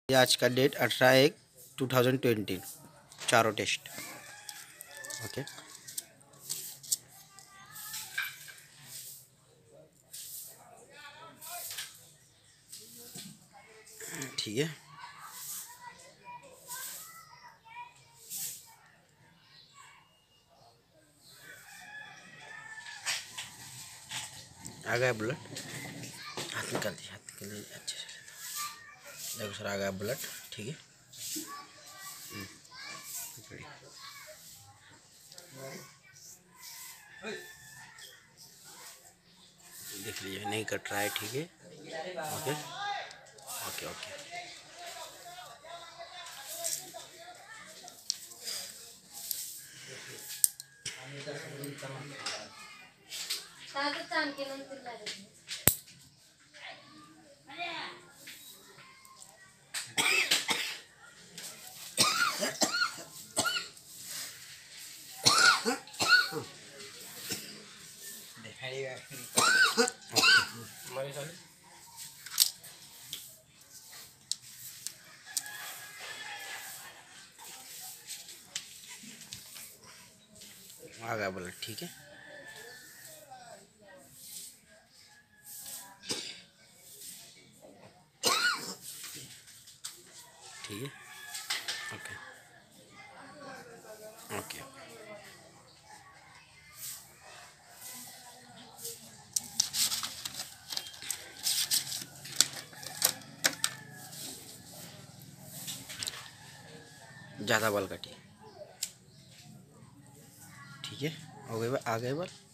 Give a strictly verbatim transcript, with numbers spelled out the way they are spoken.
ये आज का डेट अठारह एक टू थाउजेंड ट्वेंटी, चारों टेस्ट। ओके ठीक है। आ गया ब्लड, हाथ निकाल दिए, हाथ निकाल दिए अच्छे से। देखो सर आ गया ब्लड, ठीक है। देख लीजिए नहीं कट रहा है, ठीक है। ओके ओके ओके आ गया ब्लड, ठीक है। ठीक है ओके ओके ज़्यादा बाल काटिए, ठीक है। हो गए आ गए बाल।